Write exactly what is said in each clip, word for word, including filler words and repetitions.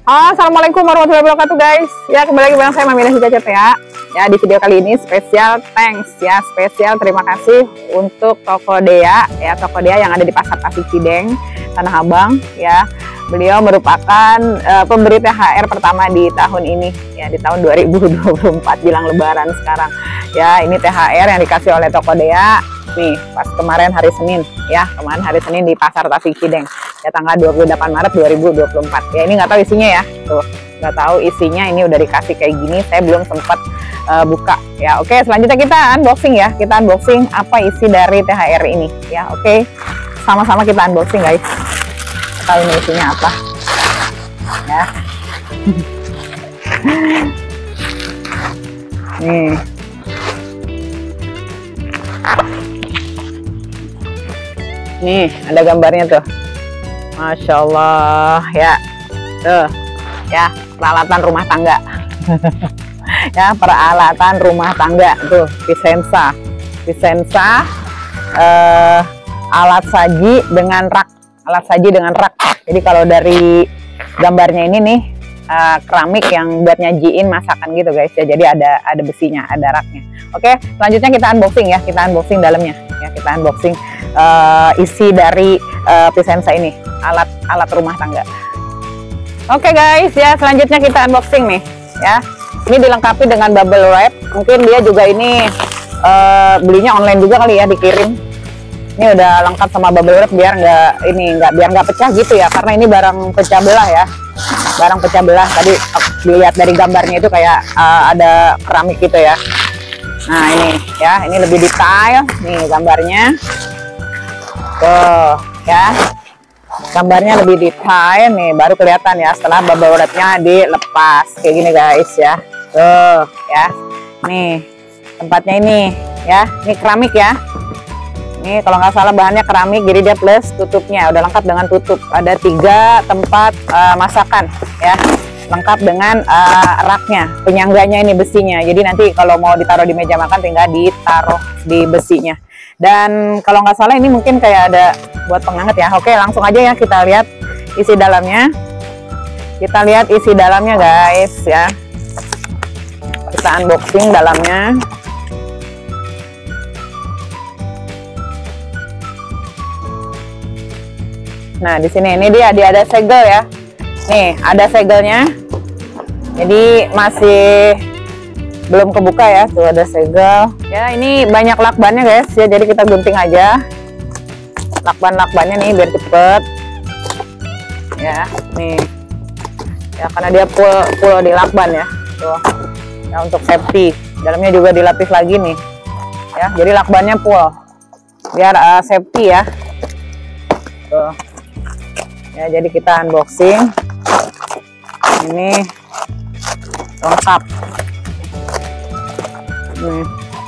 Assalamualaikum warahmatullahi wabarakatuh guys. Ya, kembali lagi bareng saya Mami Nasi Cacet ya. Ya, di video kali ini spesial thanks ya, spesial terima kasih untuk Toko Dea ya, Toko Dea yang ada di Pasar Tasik Cideng, Tanah Abang ya. Beliau merupakan uh, pemberi T H R pertama di tahun ini ya, di tahun dua ribu dua puluh empat jelang lebaran sekarang. Ya, ini T H R yang dikasih oleh Toko Dea nih pas kemarin hari Senin ya, kemarin hari Senin di Pasar Tasik Cideng. Ya, tanggal dua puluh delapan Maret dua ribu dua puluh empat. Ya, ini nggak tahu isinya ya. Tuh, nggak tahu isinya, ini udah dikasih kayak gini. Saya belum sempat uh, buka ya. Oke, selanjutnya kita unboxing ya. Kita unboxing apa isi dari T H R ini ya. Oke, sama-sama kita unboxing guys. Tahu ini isinya apa ya. Nih. Nih, ada gambarnya tuh. Masya Allah ya, tuh ya, peralatan rumah tangga. Ya, peralatan rumah tangga tuh, Vicenza, Vicenza eh, alat saji dengan rak, alat saji dengan rak. Jadi kalau dari gambarnya ini nih eh, keramik yang buat nyajiin masakan gitu guys ya. Jadi ada ada besinya, ada raknya. Oke, selanjutnya kita unboxing ya, kita unboxing dalamnya ya, kita unboxing uh, isi dari uh, Vicenza ini, alat alat rumah tangga. Oke guys ya, selanjutnya kita unboxing nih ya. Ini dilengkapi dengan bubble wrap. Mungkin dia juga ini uh, belinya online juga kali ya, dikirim. Ini udah lengkap sama bubble wrap biar nggak ini nggak biar nggak pecah gitu ya, karena ini barang pecah belah ya, barang pecah belah. Tadi dilihat dari gambarnya itu kayak uh, ada keramik gitu ya. Nah ini ya, ini lebih detail nih gambarnya. Tuh ya, gambarnya lebih detail nih, baru kelihatan ya setelah bubble wrapnya dilepas kayak gini guys ya. Tuh ya, nih tempatnya ini ya, ini keramik ya. Ini kalau nggak salah bahannya keramik, jadi dia plus tutupnya udah lengkap dengan tutup. Ada tiga tempat uh, masakan ya, lengkap dengan uh, raknya, penyangganya ini besinya. Jadi nanti kalau mau ditaruh di meja makan tinggal ditaruh di besinya. Dan kalau nggak salah ini mungkin kayak ada buat penghangat ya. Oke, langsung aja ya kita lihat isi dalamnya. Kita lihat isi dalamnya guys ya. Kita unboxing dalamnya. Nah, di sini ini dia dia ada segel ya. Nih, ada segelnya. Jadi masih belum kebuka ya. Tuh ada segel. Ya, ini banyak lakbannya guys ya. Jadi kita gunting aja lakban-lakbannya nih biar cepet. Ya, nih. Ya, karena dia full full di lakban ya. Tuh. Ya, untuk safety. Dalamnya juga dilapis lagi nih. Ya, jadi lakbannya full. Biar uh, safety ya. Tuh. Ya, jadi kita unboxing. Ini lengkap nih.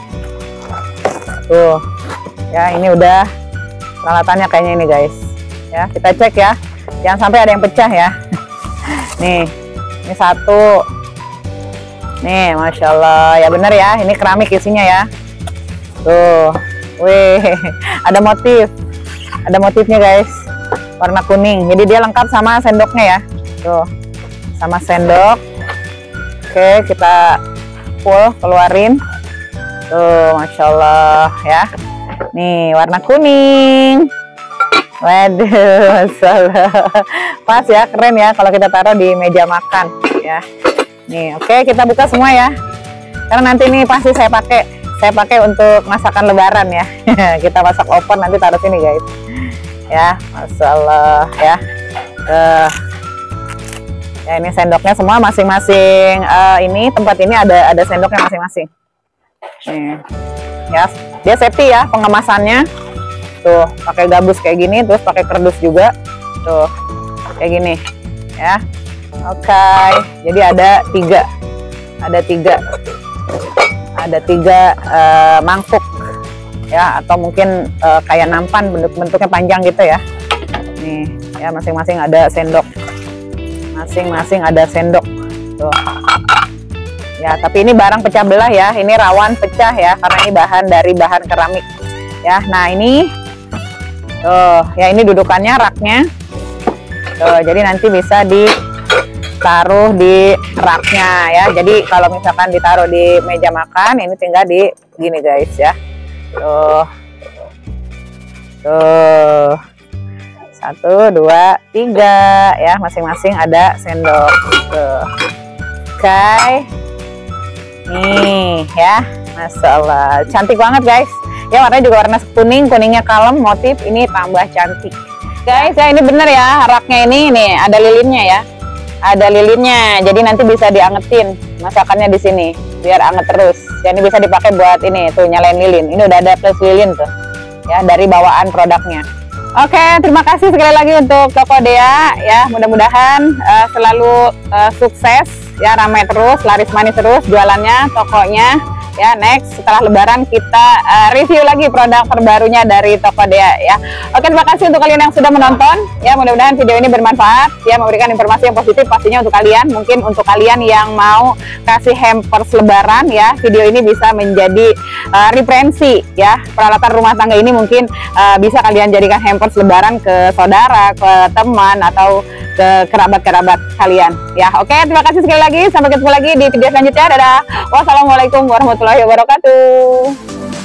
Tuh ya, ini udah peralatannya kayaknya ini guys ya. Kita cek ya, jangan sampai ada yang pecah ya. Nih, ini satu nih, Masya Allah ya, bener ya, ini keramik isinya ya. Tuh, wih, ada motif, ada motifnya guys, warna kuning. Jadi dia lengkap sama sendoknya ya. Tuh, sama sendok. Oke, kita full keluarin. Tuh, Masya Allah ya. Nih, warna kuning. Waduh, masalah. Pas ya, keren ya kalau kita taruh di meja makan ya. Nih, oke, kita buka semua ya. Karena nanti ini pasti saya pakai. Saya pakai untuk masakan lebaran ya. Kita masak opor nanti taruh sini guys. Ya, masalah ya. Uh, Ya, ini sendoknya semua masing-masing. Uh, ini tempat ini ada ada sendoknya masing-masing. Nih, ya, dia safety ya pengemasannya. Tuh, pakai gabus kayak gini, terus pakai kerdus juga. Tuh, kayak gini, ya. Oke, okay. Jadi ada tiga, ada tiga, ada tiga uh, mangkuk, ya, atau mungkin uh, kayak nampan, bentuk-bentuknya panjang gitu ya. Nih, ya, masing-masing ada sendok. Masing-masing ada sendok. Tuh. Ya, tapi ini barang pecah belah ya. Ini rawan pecah ya, karena ini bahan dari bahan keramik. Ya, nah ini Tuh, ya ini dudukannya, raknya. Tuh, jadi nanti bisa taruh di raknya ya. Jadi kalau misalkan ditaruh di meja makan, ini tinggal di gini guys ya. Tuh. Tuh. Satu, dua, tiga ya, masing-masing ada sendok. Tuh. Oke. Okay. Nih ya, Masya Allah, cantik banget guys. Ya warnanya juga warna kuning, kuningnya kalem, motif ini tambah cantik. Guys ya, ini bener ya, raknya ini nih ada lilinnya ya. Ada lilinnya, jadi nanti bisa diangetin masakannya di sini biar anget terus. Ya, ini bisa dipakai buat ini tuh nyalain lilin. Ini udah ada plus lilin tuh. Ya, dari bawaan produknya. Oke, terima kasih sekali lagi untuk Toko Dea ya. Mudah-mudahan uh, selalu uh, sukses ya, ramai terus, laris manis terus jualannya, tokonya. Ya, next setelah Lebaran kita uh, review lagi produk terbarunya dari Toko Dea ya. Oke, terima kasih untuk kalian yang sudah menonton ya. Mudah-mudahan video ini bermanfaat ya, memberikan informasi yang positif pastinya untuk kalian. Mungkin untuk kalian yang mau kasih hampers Lebaran ya, video ini bisa menjadi uh, referensi ya. Peralatan rumah tangga ini mungkin uh, bisa kalian jadikan hampers Lebaran ke saudara, ke teman atau ke kerabat-kerabat kalian ya. Oke, terima kasih sekali lagi, sampai ketemu lagi di video selanjutnya. Dadah, wassalamualaikum warahmatullahi wabarakatuh.